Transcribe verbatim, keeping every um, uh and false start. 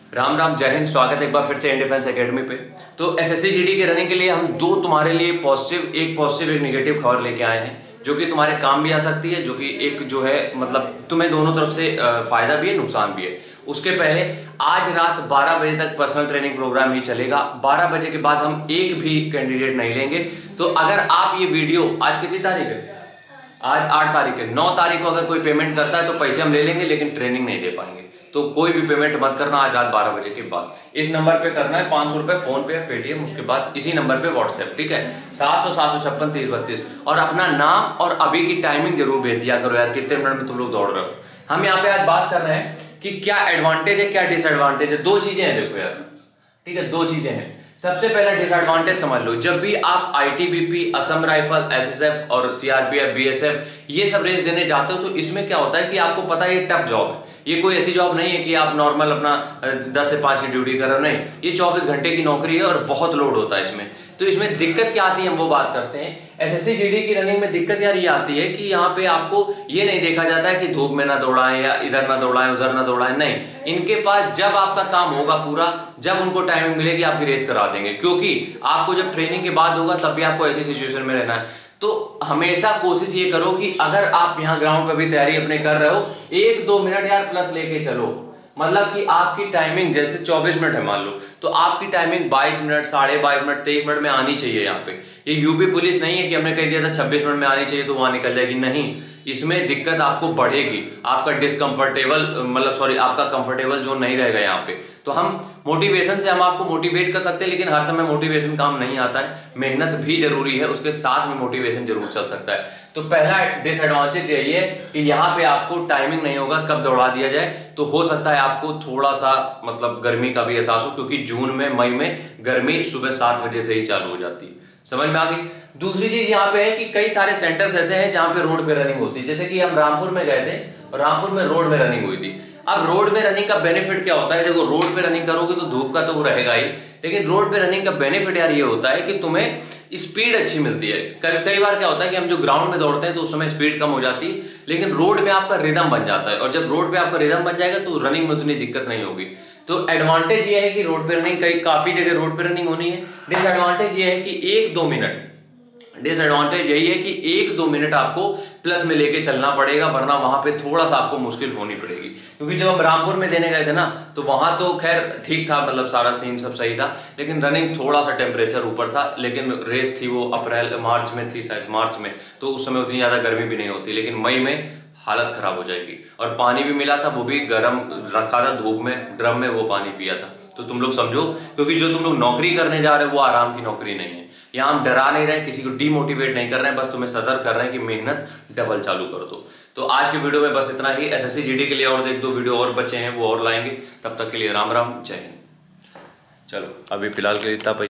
राम राम, जय हिंद। स्वागत है एक बार फिर से इंडियन डिफेंस एकेडमी पे। तो एसएससी जीडी के रनिंग के लिए हम दो तुम्हारे लिए पॉजिटिव एक पॉजिटिव एक नेगेटिव खबर लेके आए हैं, जो कि तुम्हारे काम भी आ सकती है, जो कि एक जो है मतलब तुम्हें दोनों तरफ से फायदा भी है नुकसान भी है। उसके पहले आज रात बारह बजे तक पर्सनल ट्रेनिंग प्रोग्राम ही चलेगा। बारह बजे के बाद हम एक भी कैंडिडेट नहीं लेंगे। तो अगर आप ये वीडियो, आज कितनी तारीख है? आज आठ तारीख है। नौ तारीख को अगर कोई पेमेंट करता है तो पैसे हम ले लेंगे, लेकिन ट्रेनिंग नहीं दे पाएंगे। तो कोई भी पेमेंट मत करना आज रात बारह बजे के बाद। इस नंबर पे करना है पाँच सौ रुपए फोन पे पेटीएम, उसके बाद इसी नंबर पे व्हाट्सएप, ठीक है? सात सौ सात सौ छप्पन तीस बत्तीस। और अपना नाम और अभी की टाइमिंग जरूर भेज दिया करो यार, कितने मिनट में तुम लोग दौड़ रहे हो। हम यहाँ पे आज बात कर रहे हैं कि क्या एडवांटेज है क्या डिसएडवांटेज है। दो चीजें हैं, देखो यार, ठीक है, दो चीजें हैं। सबसे पहला डिसएडवांटेज समझ लो, जब भी आप आईटीबीपी, असम राइफल, एसएसएफ और सीआरपीएफ, बीएसएफ ये सब रेस देने जाते हो, तो इसमें क्या होता है कि आपको पता है ये टफ जॉब है। ये कोई ऐसी जॉब नहीं है कि आप नॉर्मल अपना दस से पाँच की ड्यूटी कर रहे हो, नहीं, ये चौबीस घंटे की नौकरी है और बहुत लोड होता है इसमें। तो इसमें दिक्कत क्या आती है हम वो बात करते हैं। एसएससी जीडी की रनिंग में दिक्कत यार ये आती है कि यहाँ पे आपको ये नहीं देखा जाता है कि धूप में ना दौड़ाएं या इधर ना दौड़ाएं उधर ना दौड़ाएं, नहीं, इनके पास जब आपका काम होगा पूरा, जब उनको टाइमिंग मिलेगी आपकी रेस करा देंगे, क्योंकि आपको जब ट्रेनिंग के बाद होगा तब भी आपको ऐसी सिचुएशन में रहना है। तो हमेशा कोशिश ये करो कि अगर आप यहाँ ग्राउंड पे भी तैयारी अपने कर रहे हो, एक दो मिनट यार प्लस लेके चलो। मतलब कि आपकी टाइमिंग जैसे चौबीस मिनट है मान लो, तो आपकी टाइमिंग बाईस मिनट, साढ़े बाईस मिनट, तेईस मिनट में आनी चाहिए। यहाँ पे ये यूपी पुलिस नहीं है कि हमने कह दिया था छब्बीस मिनट में आनी चाहिए तो वहां निकल जाएगी, नहीं, इसमें दिक्कत आपको बढ़ेगी, आपका डिसकंफर्टेबल मतलब सॉरी आपका कंफर्टेबल जोन नहीं रहेगा यहाँ पे। तो हम मोटिवेशन से हम आपको मोटिवेट कर सकते हैं, लेकिन हर समय मोटिवेशन काम नहीं आता है, मेहनत भी जरूरी है, उसके साथ में मोटिवेशन जरूर चल सकता है। तो पहला डिसएडवांटेज यही है कि यहाँ पे आपको टाइमिंग नहीं होगा कब दौड़ा दिया जाए। तो हो सकता है आपको थोड़ा सा मतलब गर्मी का भी एहसास हो, क्योंकि जून में मई में गर्मी सुबह सात बजे से ही चालू हो जाती है। समझ में आ गई? दूसरी चीज यहाँ पे है कि कई सारे सेंटर्स ऐसे हैं जहाँ पे रोड पे रनिंग होती है। जैसे कि हम रामपुर में गए थे और रामपुर में रोड में रनिंग हुई थी। अब रोड में रनिंग का बेनिफिट क्या होता है? देखो, रोड पे रनिंग करोगे तो धूप का तो वो रहेगा ही, लेकिन रोड पे रनिंग का बेनिफिट यार ये होता है कि तुम्हें स्पीड अच्छी मिलती है। कई कई बार क्या होता है कि हम जो ग्राउंड में दौड़ते हैं तो उस समय स्पीड कम हो जाती है, लेकिन रोड में आपका रिदम बन जाता है, और जब रोड पे आपका रिदम बन जाएगा तो रनिंग में उतनी दिक्कत नहीं होगी। तो एडवांटेज ये है कि रोड पे रनिंग, कई काफी जगह रोड पे रनिंग होनी है। डिसएडवांटेज ये है कि एक दो मिनट डिसएडवांटेज यही है कि एक दो मिनट आपको प्लस में लेके चलना पड़ेगा, वरना वहां पे थोड़ा सा आपको मुश्किल होनी पड़ेगी। क्योंकि जब हम रामपुर में देने गए थे ना, तो वहां तो खैर ठीक था, मतलब सारा सीन सब सही था, लेकिन रनिंग थोड़ा सा टेम्परेचर ऊपर था। लेकिन रेस थी वो अप्रैल मार्च में थी, शायद मार्च में, तो उस समय उतनी ज्यादा गर्मी भी नहीं होती। लेकिन मई में हालत खराब हो जाएगी। और पानी भी मिला था, वो भी गर्म रखा था धूप में, ड्रम में वो पानी पिया था। तो तुम लोग समझो, क्योंकि जो तुम लोग नौकरी करने जा रहे हो वो आराम की नौकरी नहीं है। यहाँ हम डरा नहीं रहे, किसी को डीमोटिवेट नहीं कर रहे हैं, बस तुम्हें सतर्क कर रहे हैं कि मेहनत डबल चालू कर दो। तो आज के वीडियो में बस इतना ही। एसएससी जीडी के लिए और एक दो वीडियो और बचे हैं, वो और लाएंगे। तब तक के लिए राम राम, जय हिंद। चलो अभी फिलहाल के लिए इतना।